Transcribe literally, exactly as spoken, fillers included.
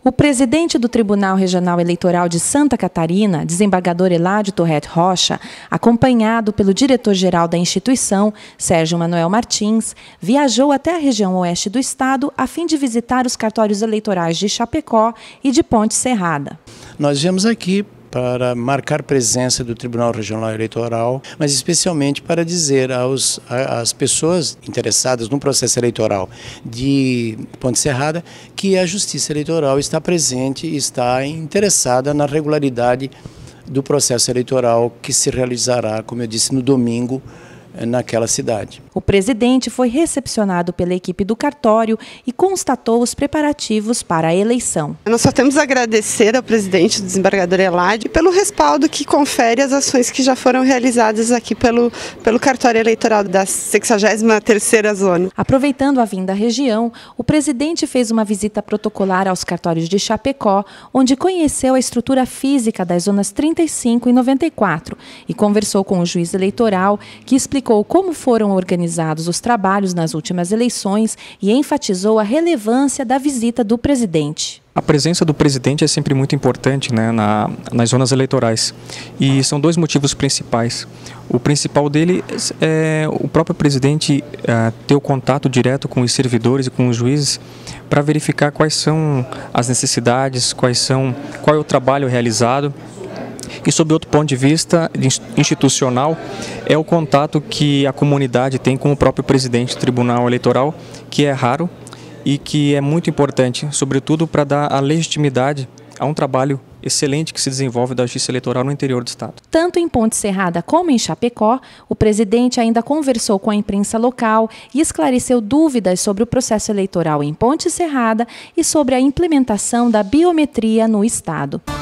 O presidente do Tribunal Regional Eleitoral de Santa Catarina, desembargador Eládio Torrete Rocha, acompanhado pelo diretor-geral da instituição, Sérgio Manuel Martins, viajou até a região oeste do estado a fim de visitar os cartórios eleitorais de Chapecó e de Ponte Serrada. Nós viemos aqui para marcar presença do Tribunal Regional Eleitoral, mas especialmente para dizer aos, às pessoas interessadas no processo eleitoral de Ponte Serrada que a Justiça Eleitoral está presente e está interessada na regularidade do processo eleitoral que se realizará, como eu disse, no domingo, naquela cidade. O presidente foi recepcionado pela equipe do cartório e constatou os preparativos para a eleição. Nós só temos a agradecer ao presidente, do desembargador Eládio, pelo respaldo que confere às ações que já foram realizadas aqui pelo, pelo cartório eleitoral da sexagésima terceira zona. Aproveitando a vinda à região, o presidente fez uma visita protocolar aos cartórios de Chapecó, onde conheceu a estrutura física das zonas trinta e cinco e noventa e quatro e conversou com o juiz eleitoral, que explicou como foram organizados os trabalhos nas últimas eleições e enfatizou a relevância da visita do presidente. A presença do presidente é sempre muito importante, né, na, nas zonas eleitorais, e são dois motivos principais. O principal dele é o próprio presidente é, ter o contato direto com os servidores e com os juízes para verificar quais são as necessidades, quais são, qual é o trabalho realizado. E, sob outro ponto de vista institucional, é o contato que a comunidade tem com o próprio presidente do Tribunal Eleitoral, que é raro e que é muito importante, sobretudo para dar a legitimidade a um trabalho excelente que se desenvolve da Justiça Eleitoral no interior do estado. Tanto em Ponte Serrada como em Chapecó, o presidente ainda conversou com a imprensa local e esclareceu dúvidas sobre o processo eleitoral em Ponte Serrada e sobre a implementação da biometria no estado.